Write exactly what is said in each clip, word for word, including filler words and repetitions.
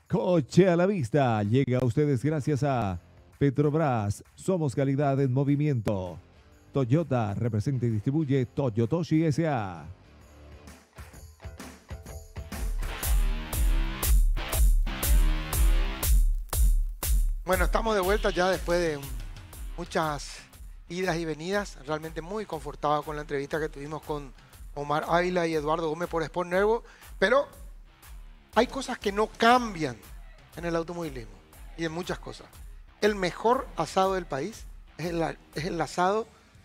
Coche a la vista llega a ustedes gracias a Petrobras. Somos calidad en movimiento. Toyota representa y distribuye Toyotoshi S A Bueno, estamos de vuelta ya después de muchas idas y venidas. Realmente muy confortado con la entrevista que tuvimos con Omar Ávila y Eduardo Gómez por Sport Nervo. Pero hay cosas que no cambian en el automovilismo y en muchas cosas. El mejor asado del país es el, es el asado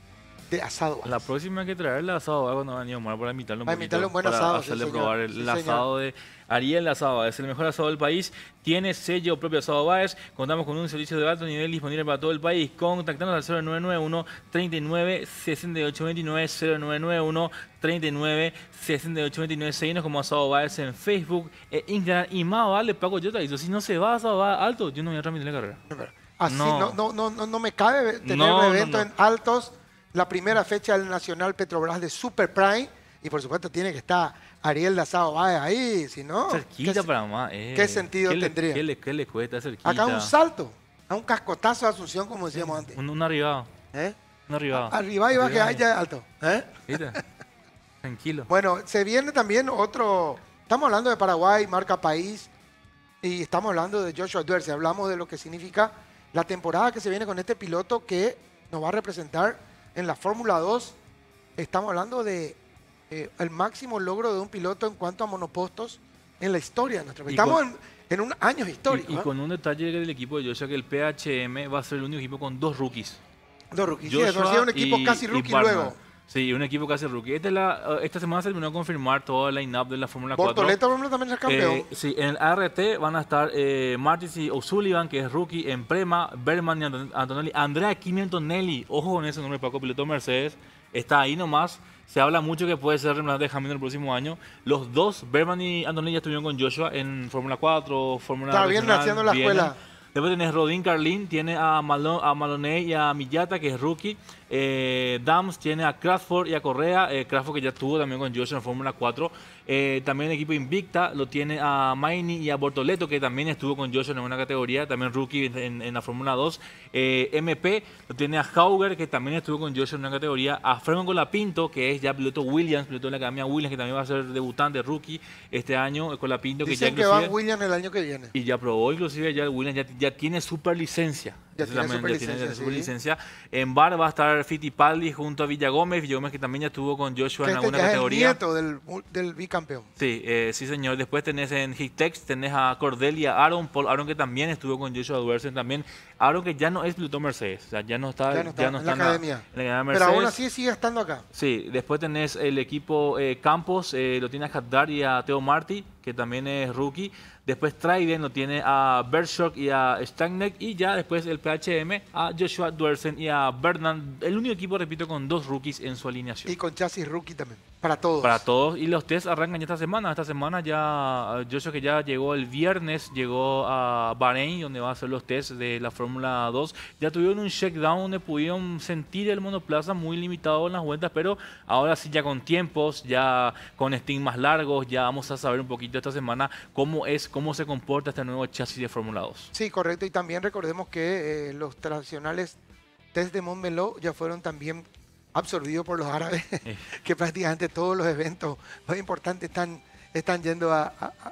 de asado. La próxima hay que traer el asado cuando va a venir Omar para invitarlo un Para poquito, invitarle un buen para asado, hacerle sí, probar señor. el, Sí, el asado de Ariel Asado. Es el mejor asado del país. Tiene sello propio Asado Báez. Contamos con un servicio de alto nivel disponible para todo el país. Contactanos al cero nueve nueve uno, treinta y nueve, sesenta y ocho veintinueve, cero nueve nueve uno, treinta y nueve, sesenta y ocho veintinueve. Seguinos como Asado Báez en Facebook e Instagram. Y más vale, Paco, yo te aviso, si no se va a Asado Báez alto, yo no voy a transmitir la carrera. Así no, No. no, no, no, no me cabe tener No, un no, evento no. en Altos, la primera fecha del Nacional Petrobras de Super Prime, y por supuesto tiene que estar Ariel de Asado Báez ahí, si no, Cerquita ¿qué, para más. Eh. ¿qué sentido ¿Qué le- tendría? ¿Qué le, qué le cuesta cerquita? acá un salto, a un cascotazo de Asunción, como decíamos antes. Un, un arribado. ¿Eh? Un arribado. Arriba iba que Arribado. haya alto. ¿Eh? ¿Viste? Tranquilo. Bueno, se viene también otro, estamos hablando de Paraguay, marca país, y estamos hablando de Joshua Duerce, hablamos de lo que significa la temporada que se viene con este piloto que nos va a representar en la Fórmula dos. Estamos hablando de eh, el máximo logro de un piloto en cuanto a monopostos en la historia de nuestro país. Y Estamos con- en, en un año histórico. Y, y ¿eh? con un detalle del equipo de Joshua, que el P H M va a ser el único equipo con dos rookies. Dos rookies. Sí, Joshua eso sí, un equipo y- casi y rookie Bartman. luego. Sí, un equipo casi rookie. Esta, es la, esta semana se terminó de confirmar toda la line-up de la Fórmula cuatro. Bortoleto, por ejemplo, también es campeón. Eh, sí, en el A R T van a estar eh, Martis y O'Sullivan, que es rookie, en Prema, Berman y Anton- Antonelli. Andrea Kimi Antonelli, ojo con ese nombre, Paco, piloto Mercedes, está ahí nomás. Se habla mucho que puede ser reemplazante de Hamilton el próximo año. Los dos, Berman y Antonelli, ya estuvieron con Joshua en Fórmula cuatro, Fórmula Está bien regional, haciendo la vienen. escuela. Después tenés Rodin Carlin, tiene a, Malone, a Maloney y a Millata, que es rookie. Eh, Dams tiene a Crawford y a Correa. Eh, Crawford, que ya estuvo también con Joshua en Fórmula cuatro. Eh, también el equipo Invicta lo tiene a Maini y a Bortoleto, que también estuvo con Joshua en una categoría, también rookie en, en la Fórmula dos. Eh, M P lo tiene a Hauger, que también estuvo con Joshua en una categoría. A Fremont Colapinto, que es ya piloto Williams, piloto de la Academia Williams, que también va a ser debutante rookie este año. Colapinto, que ya Dicen que va inclusive- Williams el año que viene. y ya probó, inclusive ya el Williams ya, ya tiene super licencia. Ya tiene Exactamente, ya superlicencia, tiene sí. superlicencia. En bar va a estar Fittipaldi junto a Villagómez. Villagómez, que también ya estuvo con Joshua Que en este alguna ya es el categoría. nieto del, del bicampeón. Sí, eh, sí señor. Después tenés en Hictex, tenés a Cordelia Aaron, Paul Aaron, que también estuvo con Joshua Duersen. También Aaron, que ya no es piloto Mercedes, o sea, ya no está, Ya no está en la en academia. en la academia Pero Mercedes. aún así sigue estando acá. Sí, después tenés el equipo eh, Campos, eh, lo tiene a Haddad y a Theo Marti, que también es rookie. Después Trident lo tiene a Bershok y a Stagneck. Y ya después el P H M a Joshua Duersen y a Bernard. El único equipo, repito, con dos rookies en su alineación. Y con chasis rookie también. Para todos. Para todos. Y los test arrancan ya esta semana. Esta semana ya, eh, Joshua, que ya llegó el viernes, llegó a Bahrein, donde va a hacer los test de la Fórmula dos. Ya tuvieron un checkdown donde pudieron sentir el monoplaza muy limitado en las vueltas, pero ahora sí ya con tiempos, ya con sting más largos, ya vamos a saber un poquito esta semana cómo es, cómo se comporta este nuevo chasis de Fórmula dos. Sí, correcto. Y también recordemos que eh, los tradicionales test de Montmeló ya fueron también absorbidos por los árabes, Eh. que prácticamente todos los eventos más importantes están, están yendo a, a, a-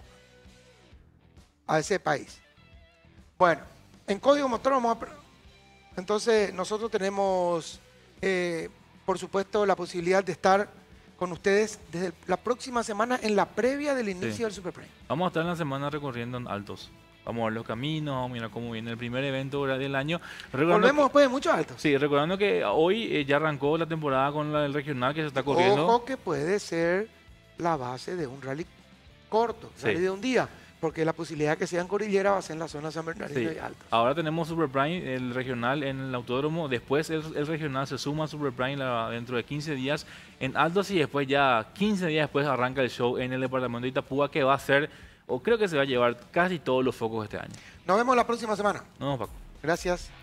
a ese país. Bueno, en Código Motor vamos a... pr- Entonces nosotros tenemos, eh, por supuesto, la posibilidad de estar con ustedes desde la próxima semana en la previa del inicio Sí. del Super Prime. Vamos a estar en la semana recorriendo en Altos. Vamos a ver los caminos, vamos a mirar cómo viene el primer evento del año. Recordando Volvemos que- después de muchos altos. Sí, recordando que hoy eh, ya arrancó la temporada con la del regional que se está corriendo. Ojo que puede ser la base de un rally corto, Sí. rally de un día, porque la posibilidad que sea en Cordillera va a ser en la zona San Bernardino Sí. y Altos. Ahora tenemos Super Prime, el regional en el autódromo. Después el, el regional se suma a Super Prime la- dentro de quince días en Altos, y después ya quince días después arranca el show en el departamento de Itapúa, que va a ser, o creo que se va a llevar casi todos los focos este año. Nos vemos la próxima semana. No, Paco. Gracias.